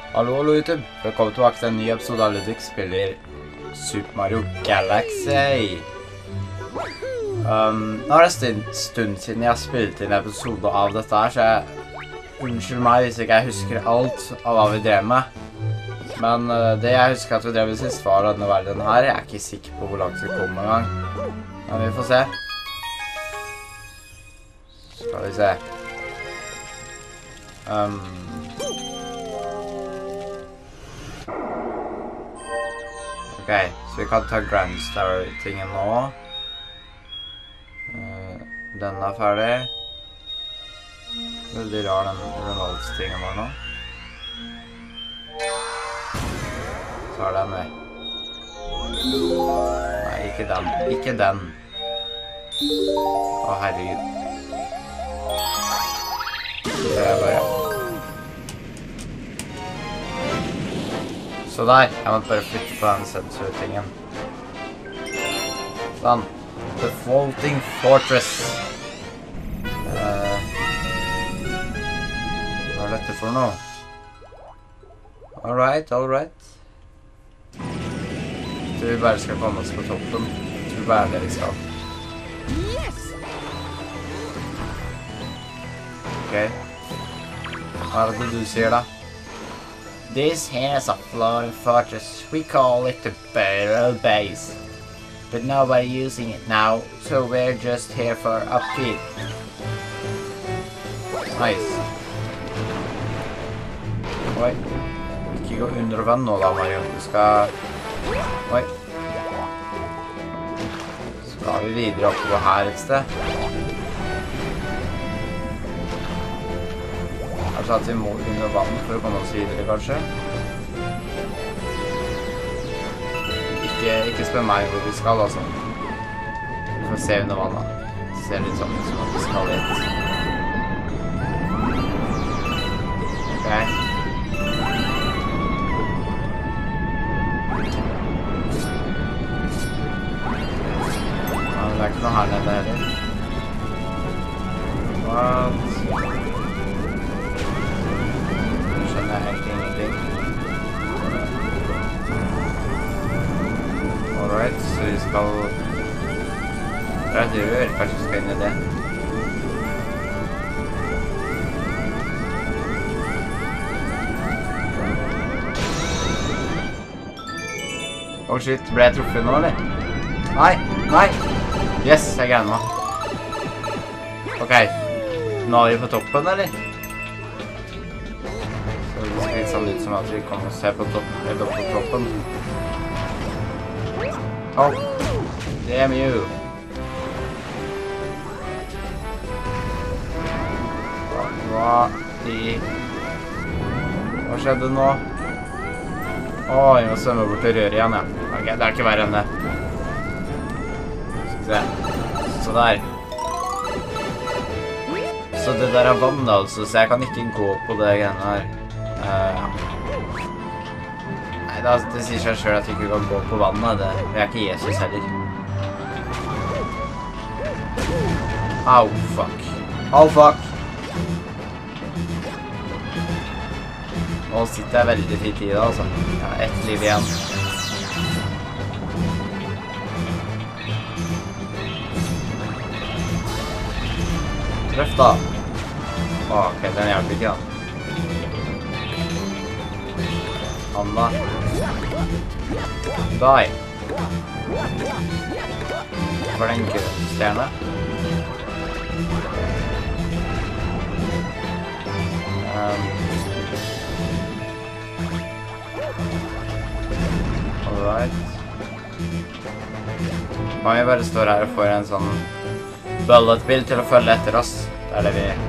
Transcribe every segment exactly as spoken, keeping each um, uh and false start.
Hallo, hallo YouTube. Velkommen tilbake til en ny episode av Ludvig spiller Super Mario Galaxy. Um, nå er det en stund, stund siden jeg har spilt inn en episode av dette her, så jeg unnskyld meg hvis ikke jeg husker alt av hva vi drev med. Men uh, det jeg husker at vi drev med sist var denne verden her. Jeg er ikke sikker på hvor langt vi kommer en gang. Men vi får se. Skal vi se. Um... Ok, så vi kan ta Grand Star-tingen nå. Uh, den er ferdig. Veldig rar den Reynolds-tingen var nå. Så er den med. Nei, ikke den. Ikke den. Å, herregud. Det er bare... Så der, jeg må bare flytte på den sensor-tingen. Sånn. The Floating Fortress. Uh, hva er dette for noe? Alright, alright. Jeg tror vi bare skal komme oss på toppen. Jeg tror bare det vi skal. Ok. Hva er det du sier da? This here's a floating fortress. We call it the Barrel Base. But nobody using it now, so we're just here for upkeep. Nice. Oi. Ikke gå under vann nå da, Mario. Du skal... Oi. Skal vi videre oppover her et sted? Kanskje at vi må under vann for å komme oss videre, kanskje? Ikke, ikke spør meg hvor vi skal, altså. Vi får se under vannet. Det ser litt sånn ut som at vi skal litt. Ok. Ja, det er ikke noe her nede heller. What? Jeg har egentlig ingenting. Alright, så vi skal... Jeg tror vi kanskje skal inn i det. Oh shit, ble jeg truffet nå, eller? Nei, nei! Yes, jeg greier nå. Ok, nå er vi på toppen, eller? Det ser litt sånn ut som at vi kommer og se på toppen, eller på toppen. Oh, damn you. Hva i... Hva skjedde nå? Åh, jeg må svømme bort til røret igjen, ja. Ok, det er ikke verre enn det. Skal vi se. Så der. Så det der er vann, altså, så jeg kan ikke gå på det greiene her. Uh, nei, det, det sier seg selv at vi ikke kan gå på vannet. Det, vi er ikke Jesus heller. Au, fuck. Au, fuck. Nå sitter jeg veldig fint i det, altså. Jeg har ett liv igjen. Trøff da. Åh, ok, den hjelper ikke da. Anna. Die. Var det en grønn stjerne? Um. Alright. Og vi bare står her og får en sånn bullet-bill til å følge etter oss. Det er det vi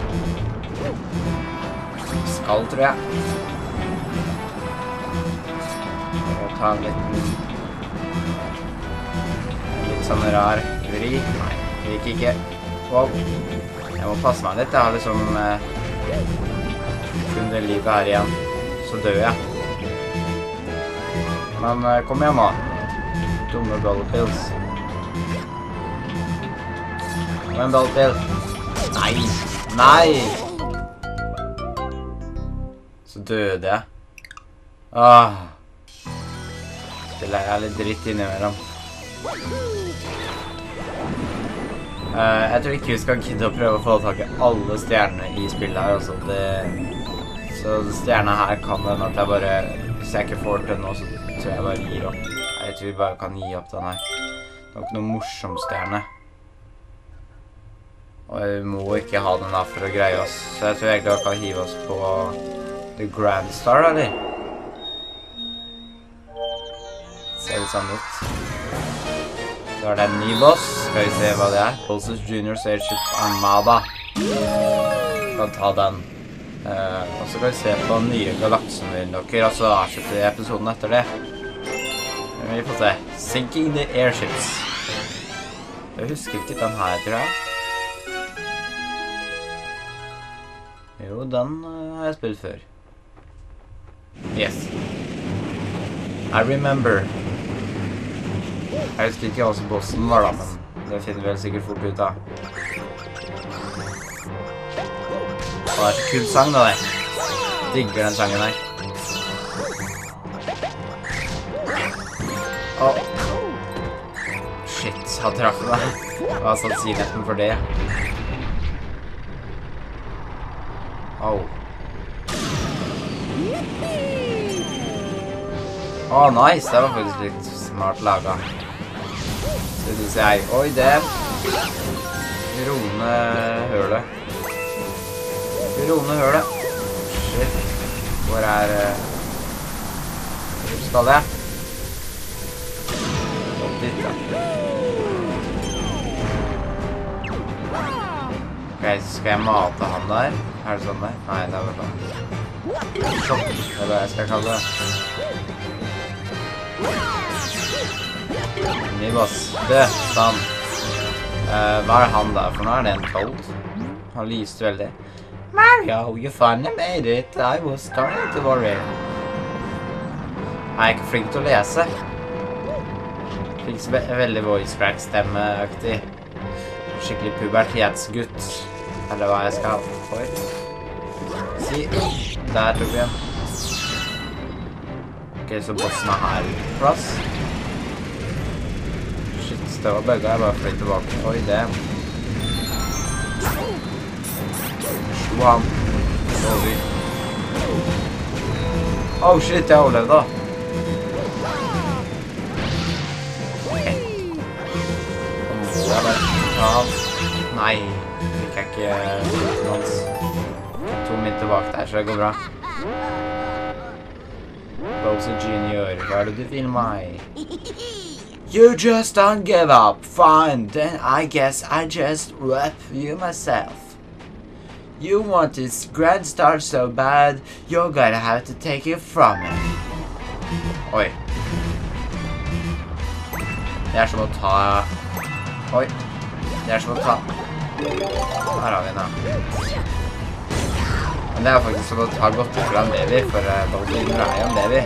skal, tror jeg. Ta en liten litt sånn rar vri. Nei, det gikk ikke. Wow. Jeg må passe meg litt. Jeg har liksom eh, kun det livet her igjen. Så dør jeg. Men eh, kom igjen nå. Dumme bullet-bills. Kom igjen, bullet-bill. Nei! Nei! Så døde jeg. Åh. Spiller jeg litt dritt innimellom. Uh, jeg tror ikke vi skal gidde å prøve å få tak i alle stjernene i spillet her, altså det... Så stjerna her kan den at jeg bare... Hvis jeg ikke får til nå, så tror jeg bare gir opp. Jeg tror vi bare kan gi opp den her. Det var ikke noe morsom stjerne. Og vi må ikke ha den da for å greie oss. Så jeg tror egentlig vi kan hive oss på The Grand Star, eller? Ser litt sånn ut. Så er det en ny boss. Skal vi se hva det er. Bowser's Junior Airship Armada. Vi kan ta den. Uh, og så kan vi se på nye galaksen vil dere, og så avslutter vi episoden etter det. Men vi får se. Sinking the Airships. Jeg husker ikke den her, tror jeg. Jo, den uh, har jeg spilt før. Yes. I remember. Jeg husker ikke hva som bossen var da, men det finner vi vel sikkert fort ut av. Det er så kul sang da, det. Digger den sangen her. Åh. Shit, han traff meg. Hva er sannsynligheten for det? Åh. Åh, nice. Det var faktisk litt smart laget. Det synes jeg. Oi, det. Rone hølet. Rone hølet. Shit. Hvor er... Hvor skal jeg? Opp dit, da. Ok, så skal jeg mate han der. Er det sånn der? Nei, det er bare sånn. Sånn. Det er det jeg skal kalle det. Ny boss. Det, sånn. Uh, hva er han der for noe? Er det en cold? Han lyste veldig. Mario, you finally made it. I was starting to worry. Jeg er ikke flink til å lese. Fikk så ve veldig voice crack stemmeaktig. Skikkelig pubertetsgutt. Eller hva jeg skal for. Si. Der tok vi en. Ok, så bossen er her på plass. Shit, det var bugget. Jeg bare flytt tilbake. Oi, det. Slo han. Over. Oh shit, jeg overlevde da. Ok. Nå må jeg bare ta han. Nei, fikk jeg ikke hans. To min tilbake der, så det går bra. Bowser Junior, hva er det du vil meg? You just don't give up. Fine, then I guess I just rep you myself. You want this Grand Star so bad, you're gonna have to take it from me. Oi. Det er som å ta... Oi. Det er som å ta... Her har vi den, ja. Men det er faktisk som å ta godt ut fra en baby, for Bowser er jo en baby.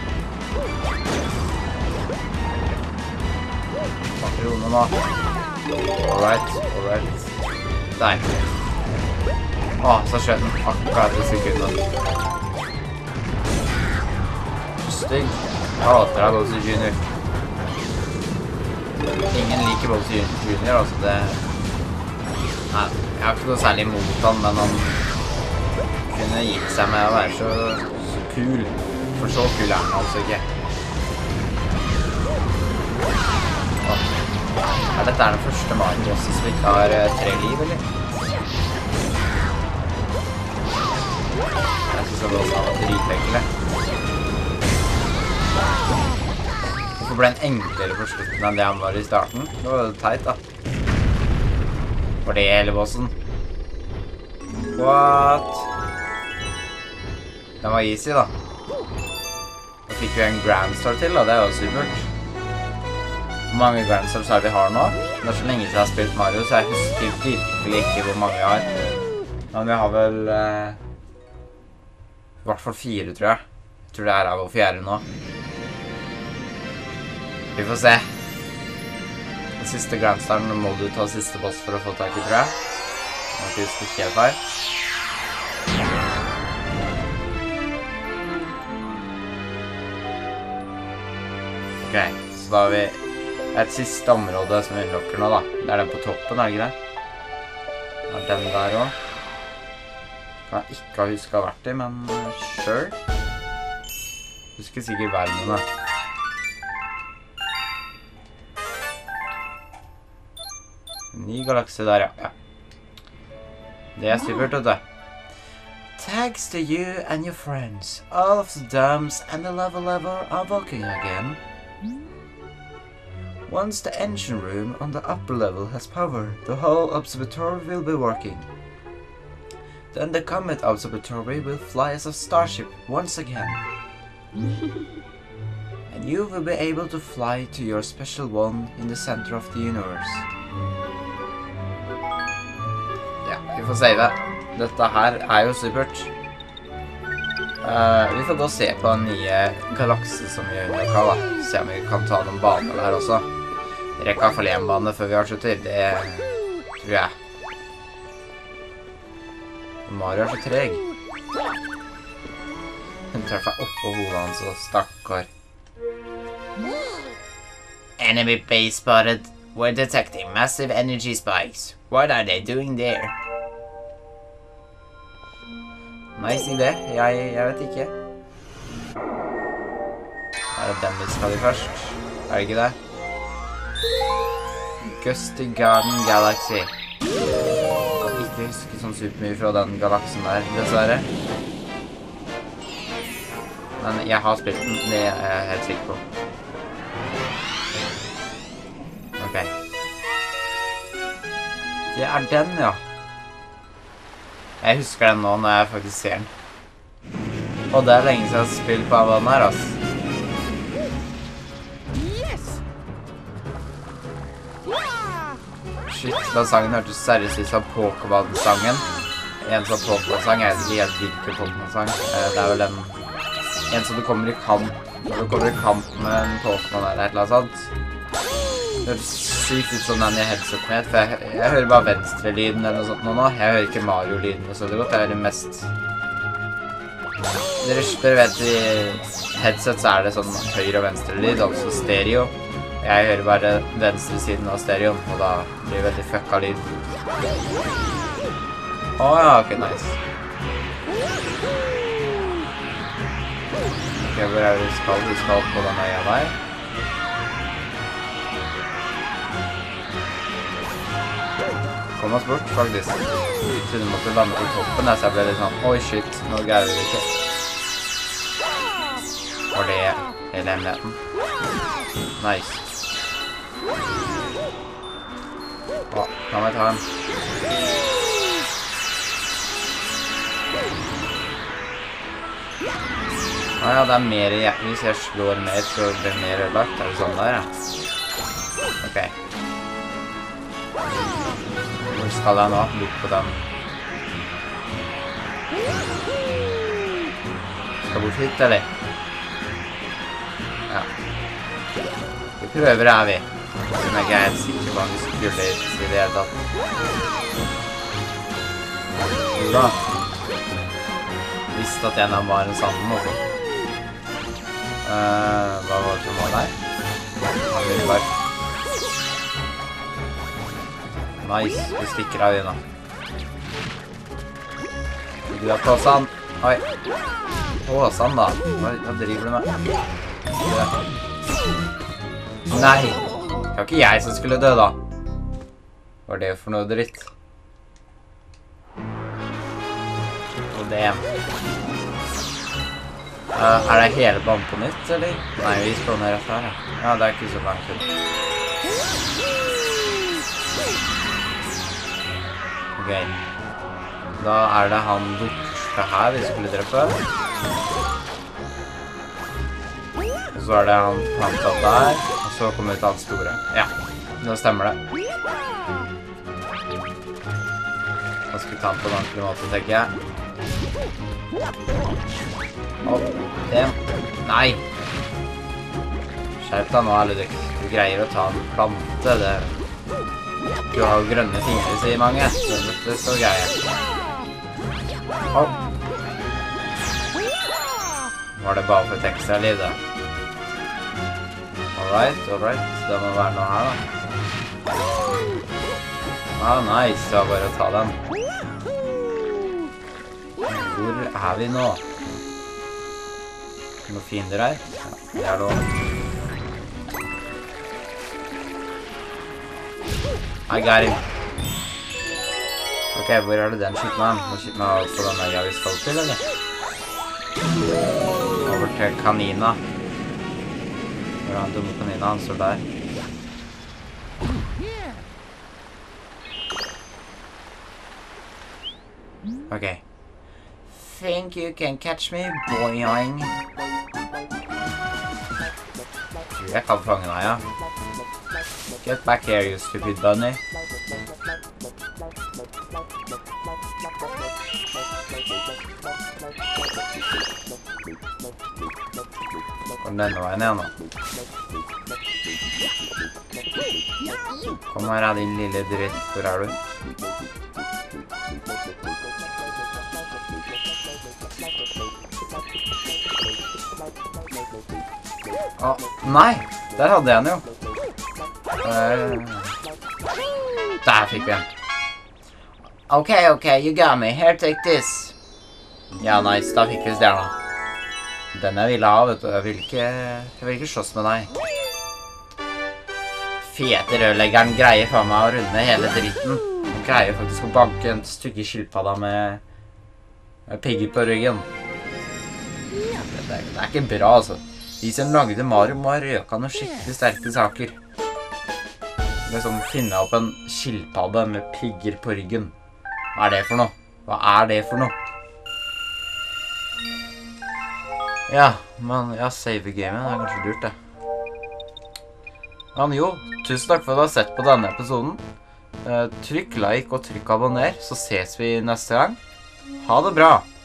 Makrone nå. Alright, alright. Der. Åh, så skjøt den akkurat i sekunden. Stygg. Jeg hater deg, Bowser Junior. Ingen liker Bowser Junior, altså det... Nei, jeg har ikke noe særlig imot han, men han kunne gitt seg med å være så, så kul. For så kul er han altså ikke. Åh. Er dette den første Mario-bossen som ikke har uh, tre liv, eller? Jeg synes det også var dritenkle. Hvorfor ble den enklere på slutten enn det han var i starten? Det var jo teit, da. Var det hele bossen? What? Den var easy, da. Da fikk vi en Grand Star til, da. Det er jo supert. Hvor mange Grand Stars er vi har nå? Det er så lenge siden jeg har spilt Mario, så jeg husker virkelig ikke hvor mange vi har. Men vi har vel... Eh, I hvert fall fire, tror jeg. Jeg tror det er av vår fjerde nå. Vi får se. Den siste Grand Staren må du ta siste boss for å få tak i, tror jeg. Jeg må ikke huske helt feil. Ok, så da har vi et siste område som vi unlocker nå da. Det er den på toppen, er det ikke det? Det er den der også. Kan jeg ikke ha husket å ha vært i, men sure. Husker sikkert verdene. Ny galakse der, ja. ja. Det er supert, vet du. Thanks to you and your friends, all of the dams and the lava level are working again. Once the engine room on the upper level has power, the whole observatory will be working. Then the Comet Observatory will fly as a starship once again. And you will be able to fly to your special one in the center of the universe. Ja, vi får save. Dette her er jo supert. Uh, vi får gå og se på den nye galakse som vi underka da. Se om vi kan ta noen baner der også. Rekka for en bane før vi avslutter, det tror jeg. Mario er så treg. Hun treffer oppå hodet hans og stakkar. Enemy base spotted. We're detecting massive energy spikes. What are they doing there? Nice idé. Jeg, jeg vet ikke. Er det den vi skal i først? Er det ikke det? Gusty Garden Galaxy. Jeg kan ikke huske sånn supermye fra den galaksen der, dessverre. Men jeg har spilt den, det er jeg helt sikker på. Ok. Det er den, ja. Jeg husker den nå når jeg faktisk ser den. Og det er lenge siden jeg har spilt på den her, ass. Shit, den sangen hørtes seriøst ut som Pokémon-sangen. En sånn Pokémon-sang, jeg vet ikke helt hvilken Pokémon-sang. Det er vel den... En som du kommer i kamp... Når du kommer i kamp med en Pokémon eller et eller annet sånt. Det høres sykt ut som den i headset med, for jeg, jeg hører bare venstre-lyden eller noe sånt nå nå. Jeg hører ikke Mario-lyden så det godt, jeg hører mest... Dere, dere vet, i headset så er det sånn høyre- og venstre-lyd, altså stereo. Jeg hører bare venstre siden av stereoen, og da blir det veldig fucka lyd. Åh ja, ok, nice. Ok, hvor er det vi skal? Vi skal på den øya der. Kom oss bort, faktisk. Jeg trodde vi måtte lande på toppen, så jeg ble litt sånn, oi shit, nå greier vi ikke. Var det hele hemmeligheten? Nice. Å, la meg ta den. Å ja, det er mer i hjertet. Hvis jeg slår mer, så blir det mer ødelagt. Er det sånn der, ja? Ok. Hvor skal jeg nå? Bort på den. Skal bort hit, eller? Ja. Vi prøver her, vi. Siden jeg ikke er helt sikker på om vi skulle hit i det hele tatt. Bra. Visste at en av dem var en sanden også. Uh, hva var det som var der? Han vil bare... Nice, vi stikker av igjen da. Du har Tåsan. Oi. Tåsan da. Hva, hva driver du med? Ja. Nei. Det var ikke jeg som skulle dø da. Hva var det for noe dritt? Og det... Uh, er det hele banen på nytt, eller? Nei, vi spåner rett her, ja. Ja, det er ikke så langt ut. Ok. Da er det han borte her vi skulle drepe. Og så er det han planta der. Og så kommer ut han store. Ja, nå stemmer det. Da skal vi ta den på en ordentlig måte, tenker jeg. Å, det... Nei! Skjerp deg nå, Ludvig. Du greier å ta en plante, det... Du har jo grønne fingre, sier mange. Så dette så greier. Å! Var det bare for et ekstra liv, da? Alright, alright. Det må være noe her, da. Ah, nice. Det var bare å ta den. Hvor er vi nå? Noen fiender her? Ja, det er lov. I got him. Ok, hvor er det den skytten han? Må skytte meg på den øya vi skal til, eller? Over til kanina. Hvor er den dumme kanina? Han står der. Ok. Think you can catch me, boing. Tror jeg kan fange deg, ja. Get back here, you stupid bunny. Kom denne veien igjen nå. Kom her, din lille dritt. Hvor er du? Å, nei! Der hadde jeg den jo. Der fikk vi den. Ok, ok, you got me. Here, take this. Ja, nice. Da fikk vi stjerna. Den jeg ville ha, vet du. Jeg vil ikke, jeg vil ikke slåss med deg. Fete rørleggeren greier for meg å runde hele dritten. Han greier faktisk å banke en stykke skilpadda med, med pigger på ryggen. Det, det, det er ikke bra, altså. De som lagde Mario må ha røka noen skikkelig sterke saker. Liksom finne opp en skilpadde med pigger på ryggen. Hva er det for noe? Hva er det for noe? Ja, men ja, save-gamen er kanskje lurt, det. Men jo, tusen takk for at du har sett på denne episoden. Trykk like og trykk abonner, så ses vi neste gang. Ha det bra!